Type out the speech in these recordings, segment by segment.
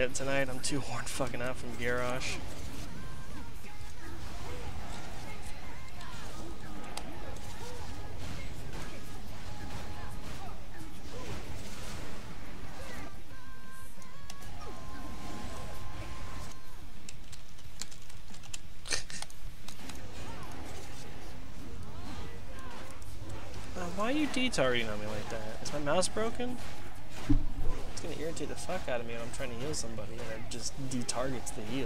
it tonight. I'm too worn fucking out from Garrosh. Why are you D-targeting on me like that? Is my mouse broken? It's gonna irritate the fuck out of me when I'm trying to heal somebody and it just D-targets the heal.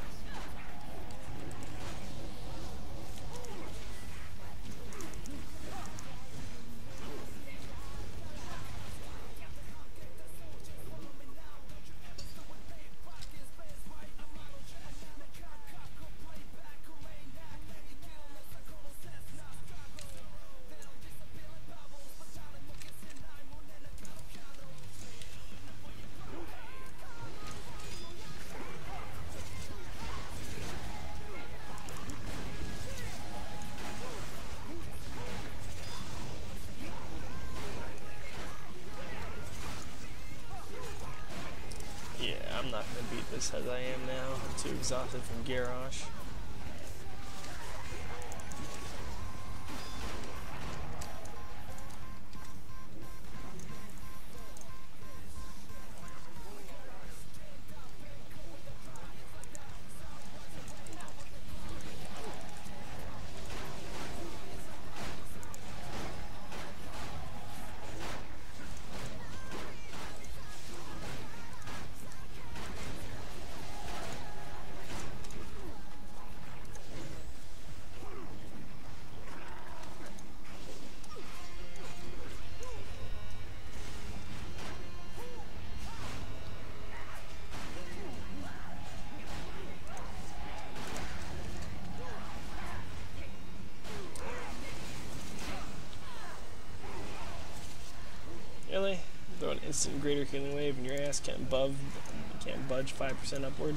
I'm not going to beat this as I am now. I'm too exhausted from Garrosh. Really? Throw an instant greater healing wave and your ass can't budge 5% upward?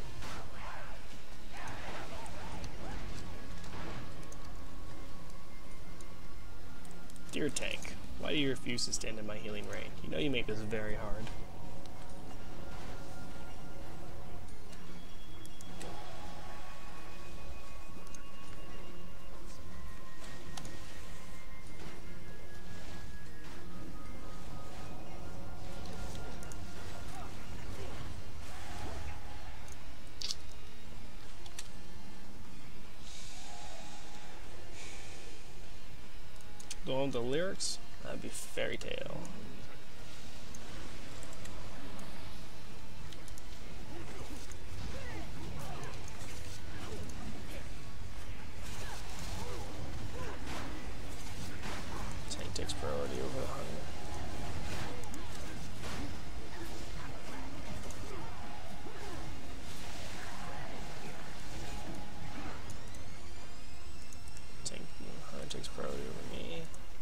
Dear tank, why do you refuse to stand in my healing rain? You know you make this very hard. The one with the lyrics? That'd be Fairy Tale. Tank takes priority over the hunger. Hunter takes priority over me.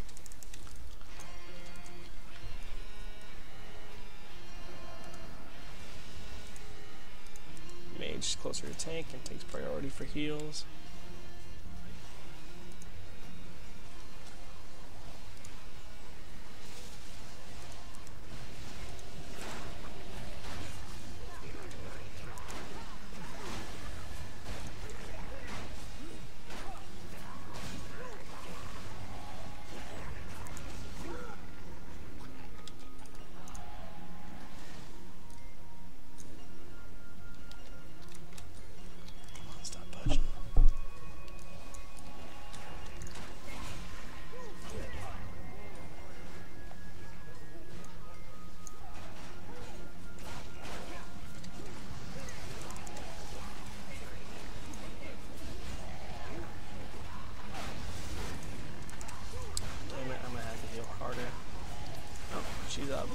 Mage is closer to tank and takes priority for heals. She's up.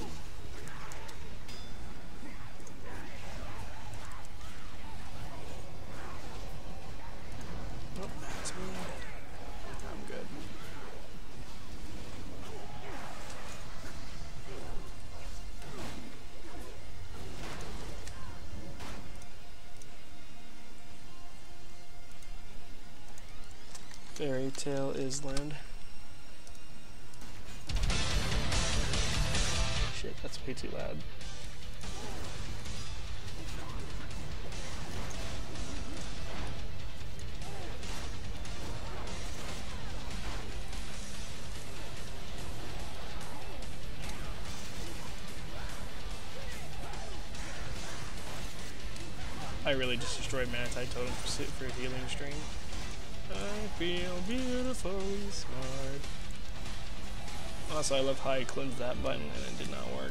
Oh, that's me. I'm good. Fairy Tale Island. Shit, that's way too loud. I really just destroyed Manatite Totem for a healing stream. I feel beautifully smart. Also, I love how I cleansed that button and it did not work.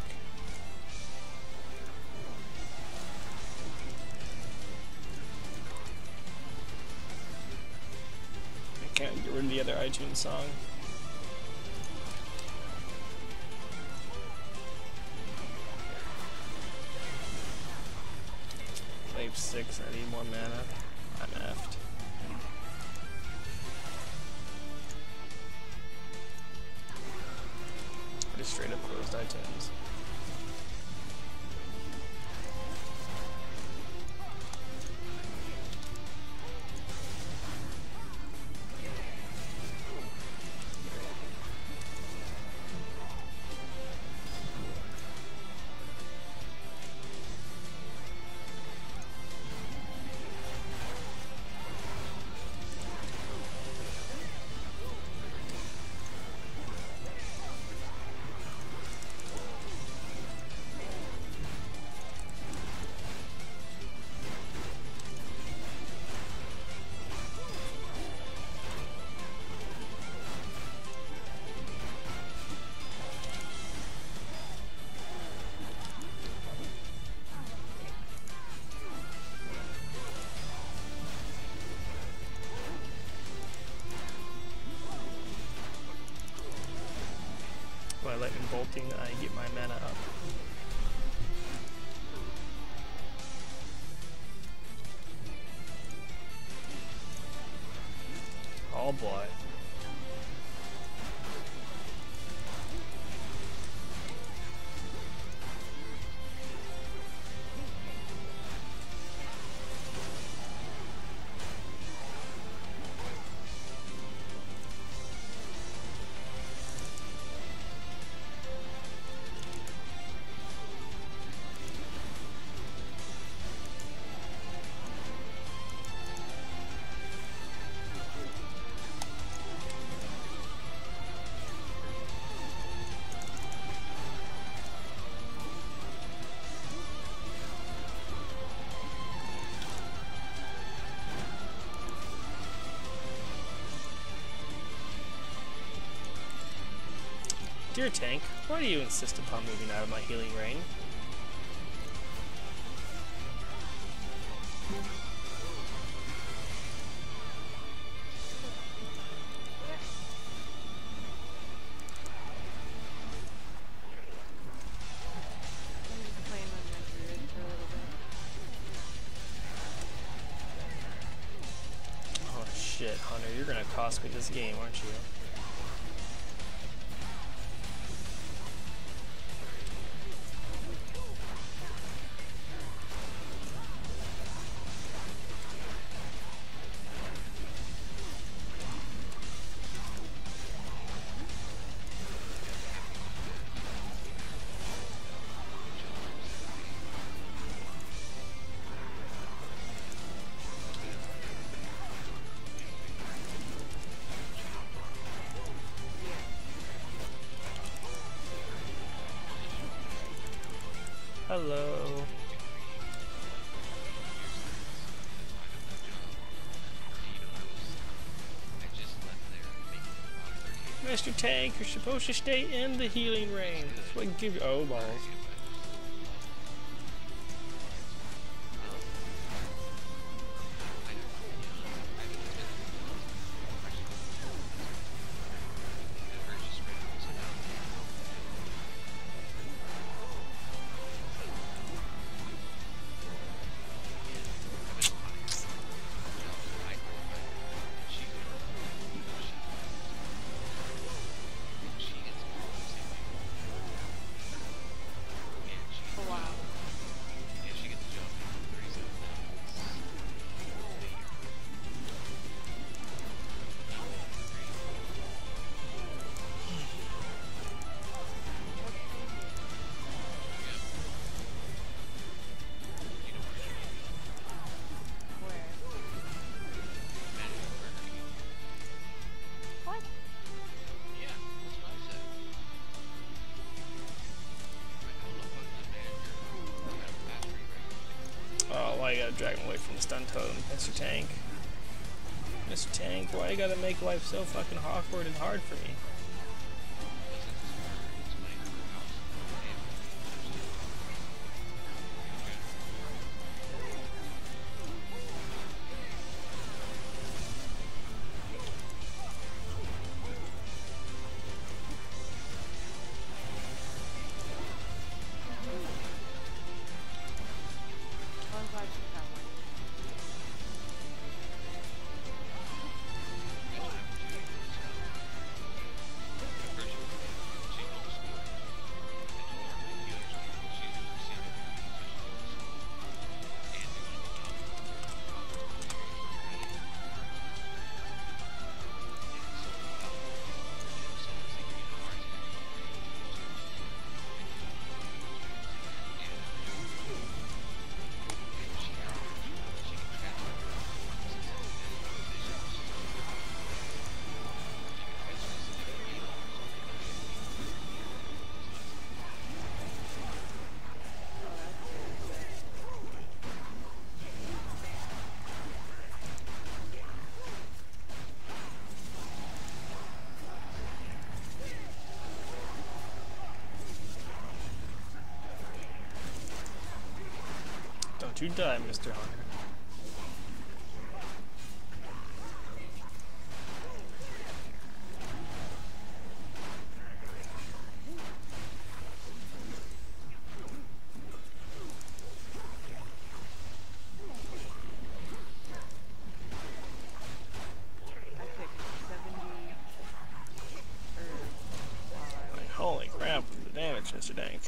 I can't get rid of the other iTunes song. Wave 6, I need more mana. I'm effed. I just straight up closed iTunes. By lightning bolting, I get my mana up. Oh boy. Dear tank, why do you insist upon moving out of my healing range? Oh shit, Hunter, you're gonna cost me this game, aren't you? Hello. Mr. Tank, you're supposed to stay in the healing range. That's what I give you. Oh, balls. drag him away from the stun totem. Mr. Tank. Mr. Tank, why you gotta make life so fucking awkward and hard for me? Don't you die, Mr. Hunter. Like, holy crap, the damage, Mr. Dank.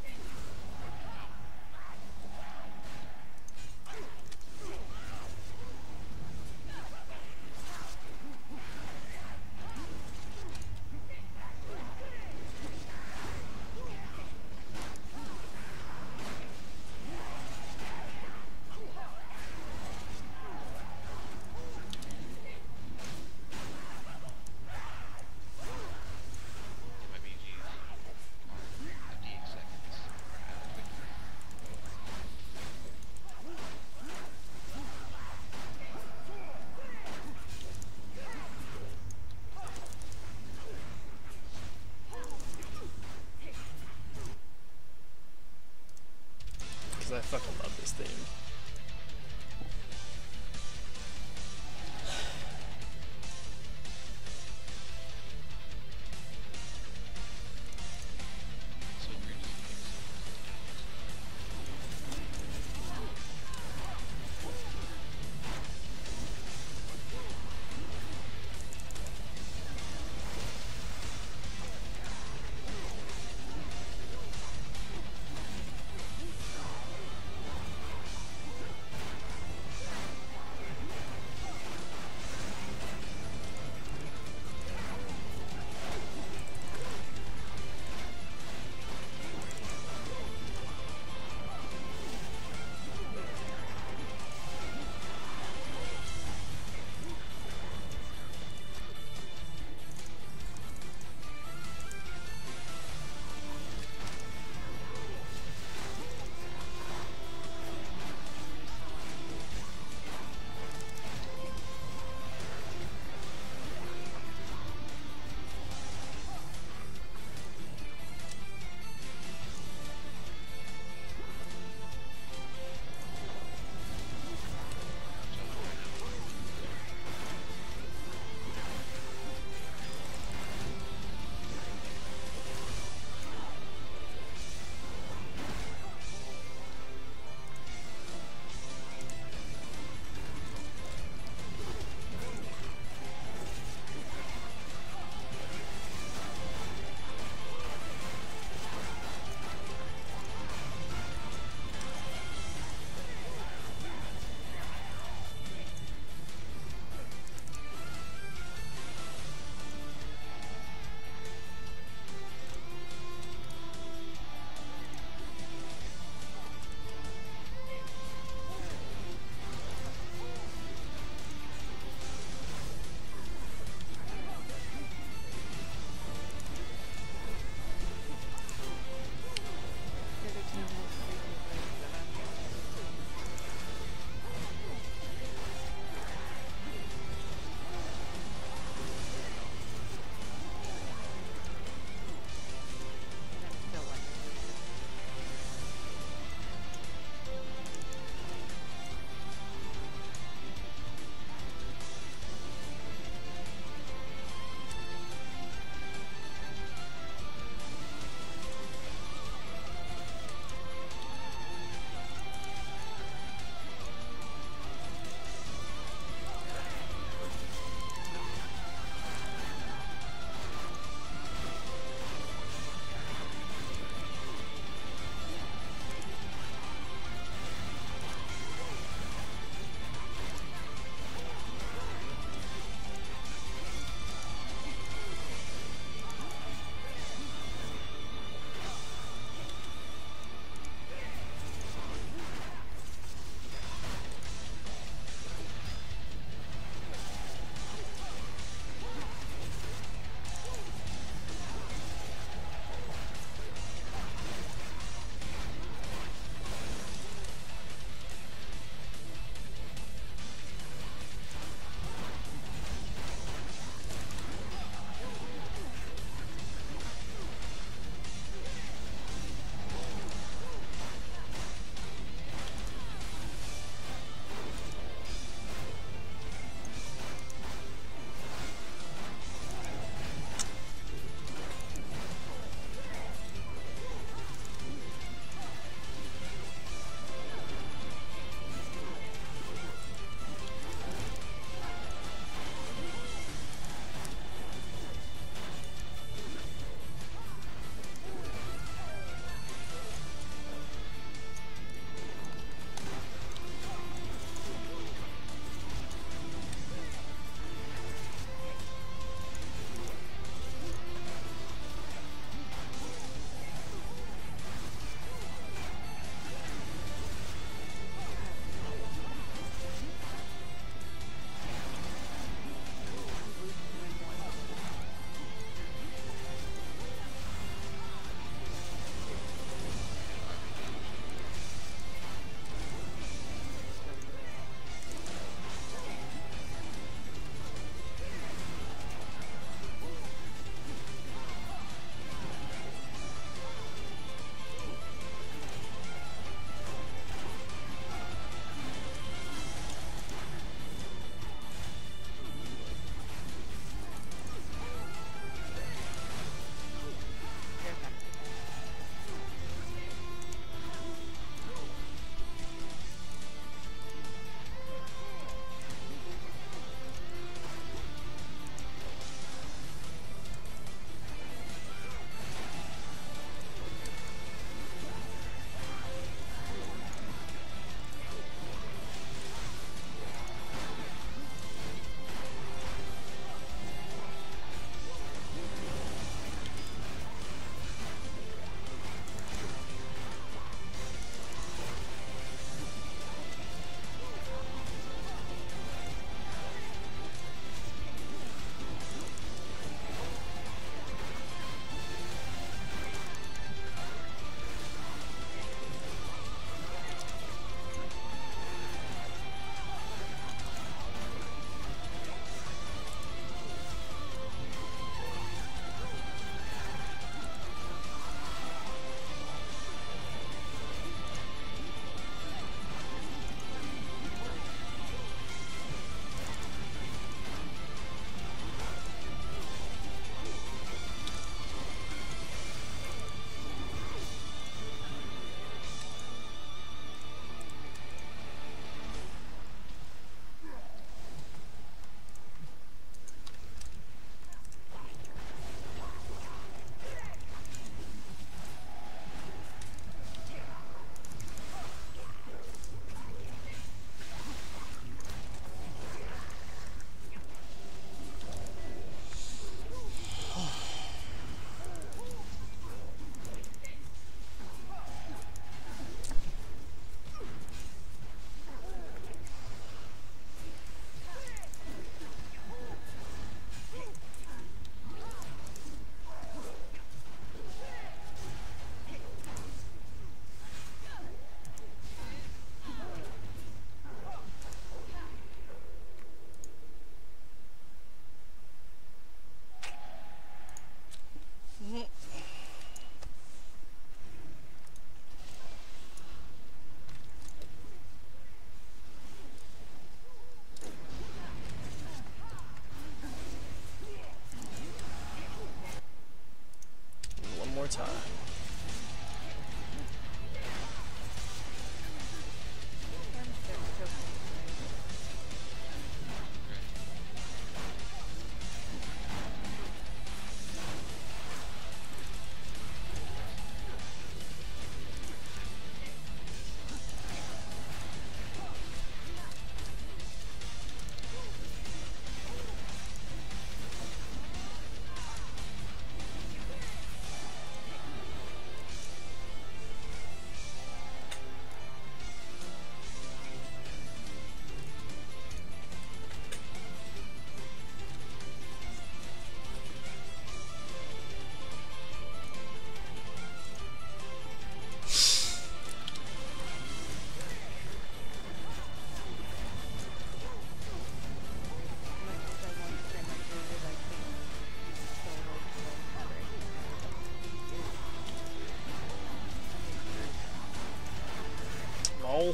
I fucking love this theme.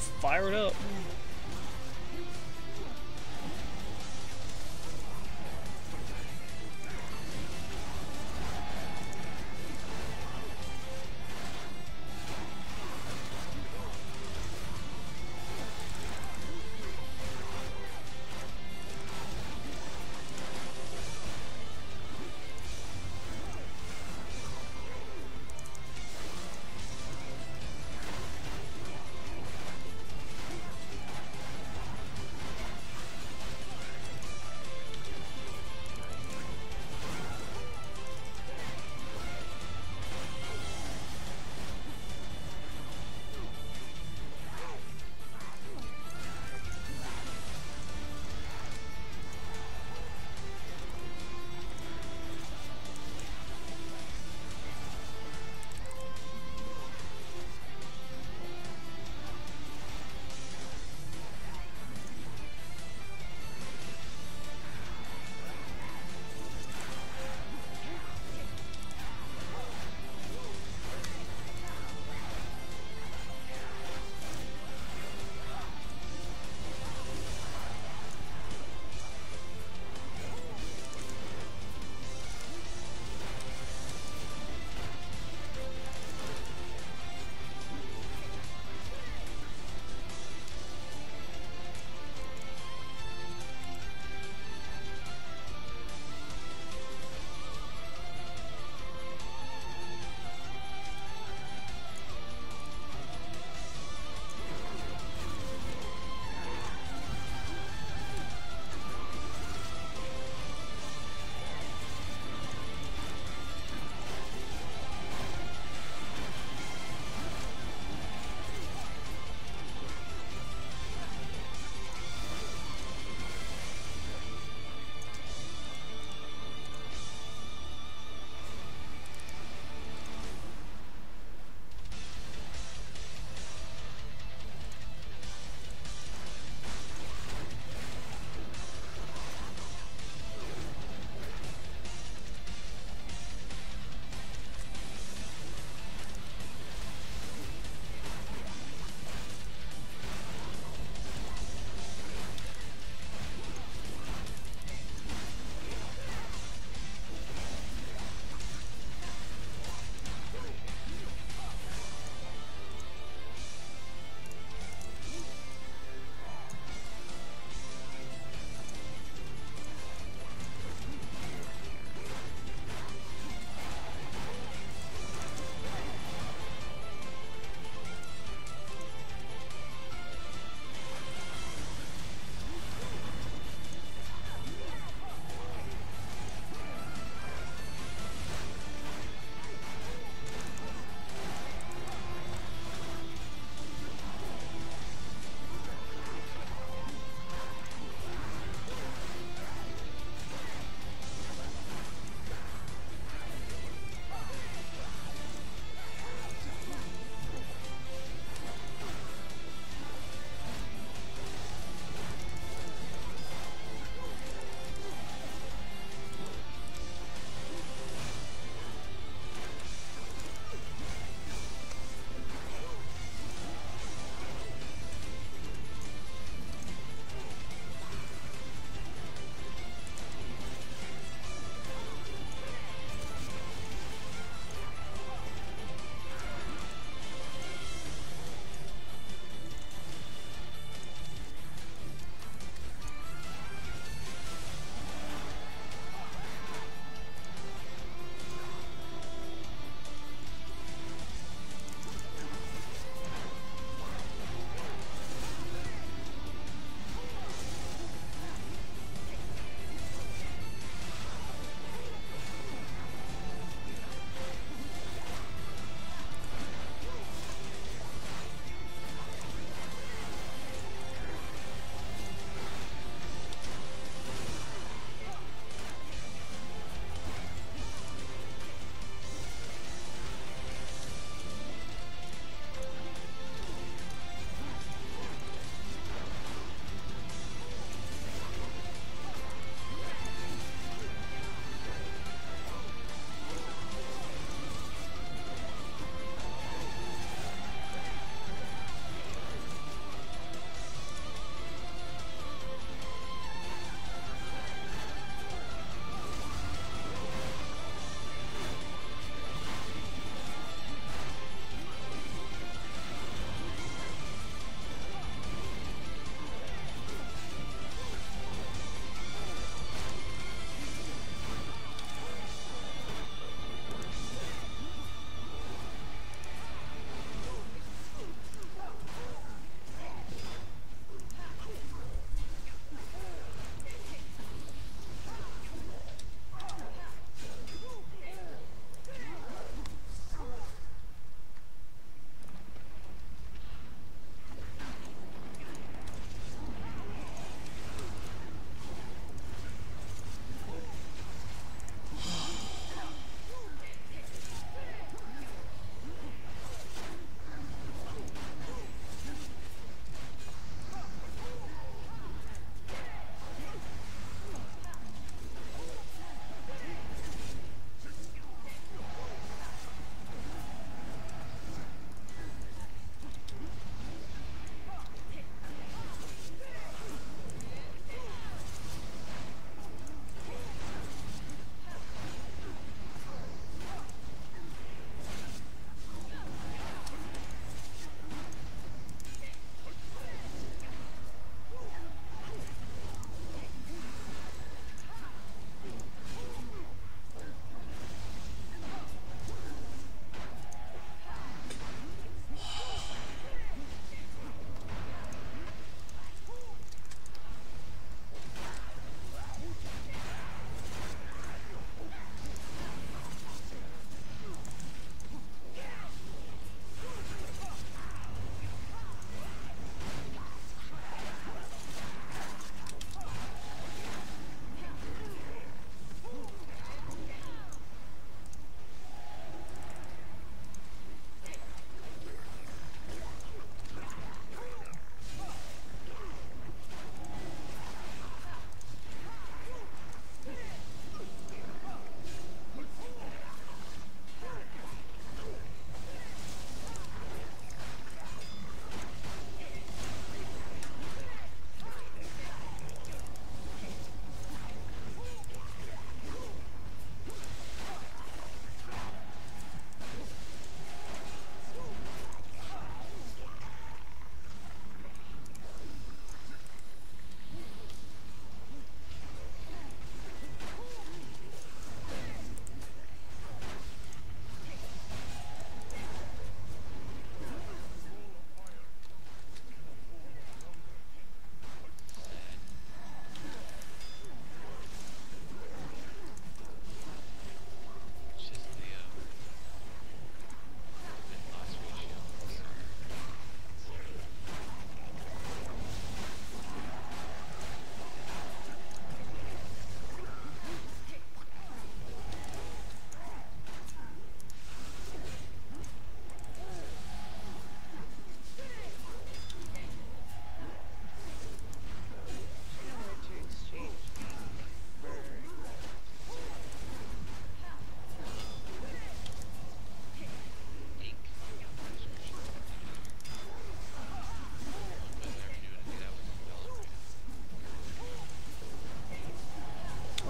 fire it up.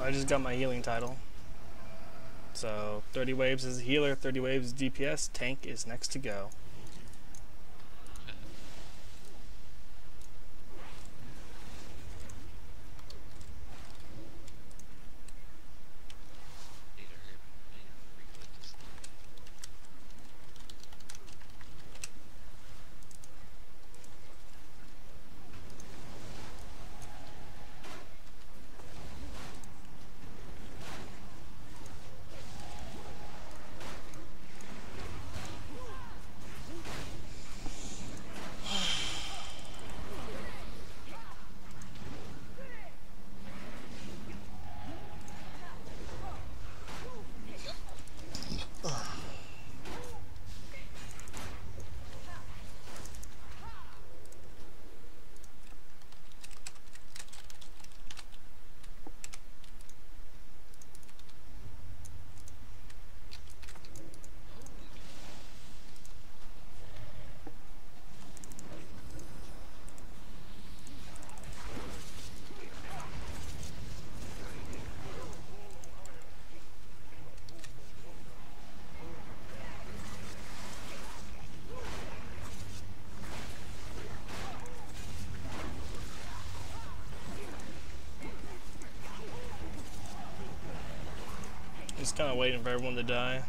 I just got my healing title. So 30 waves is healer, 30 waves is DPS, tank is next to go. Just kind of waiting for everyone to die.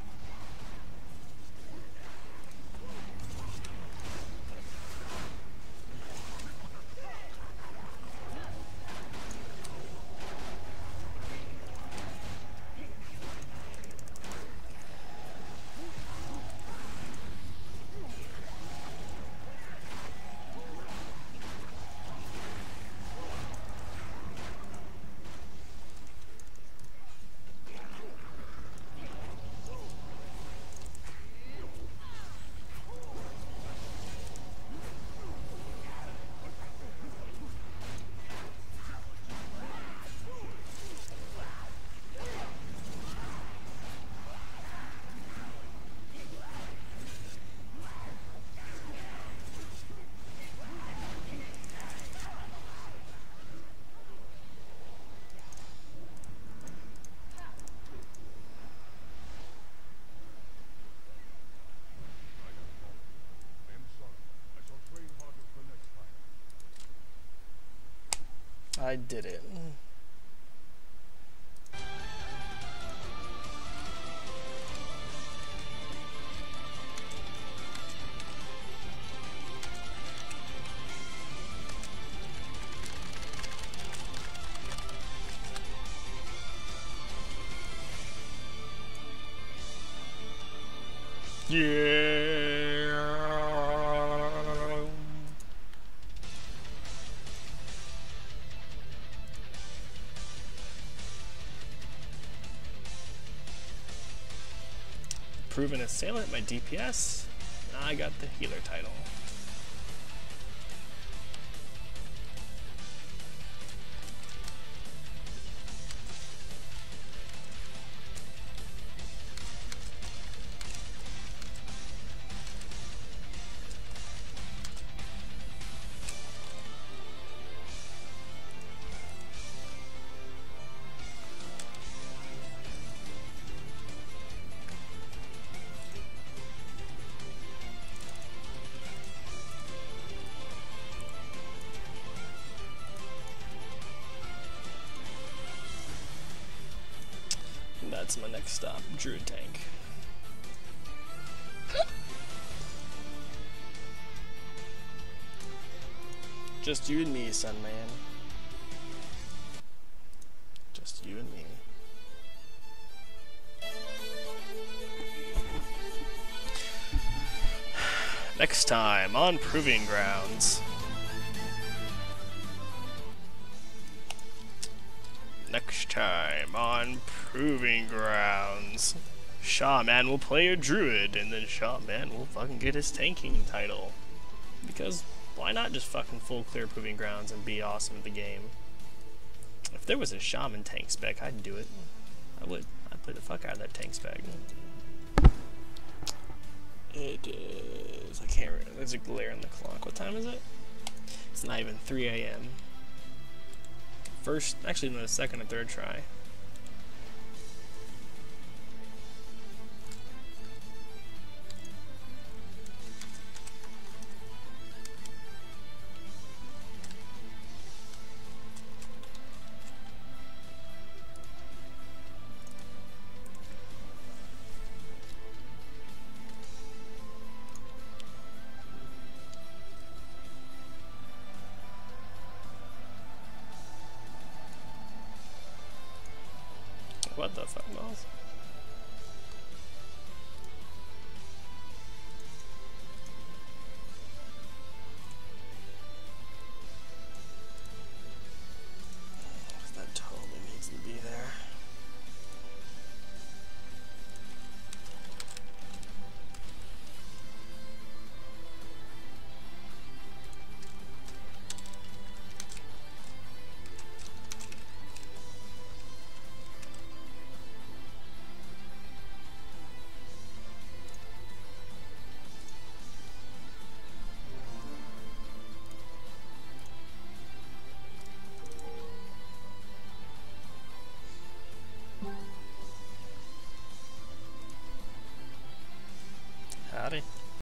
I did it. Yeah. Proven assailant, my DPS. I got the healer title. That's my next stop, Druid Tank. Just you and me, son man. Just you and me. Next time on Proving Grounds. Next time on Proving Grounds. Shaman will play a druid, and then Shaman will fucking get his tanking title. Because why not just fucking full clear Proving Grounds and be awesome at the game? If there was a Shaman tank spec, I'd do it. I would. I'd play the fuck out of that tank spec. It is... I can't remember. There's a glare in the clock. What time is it? It's not even 3 AM. first, actually no, the second and third try. What the fuck, balls? That totally needs to be there. Howdy.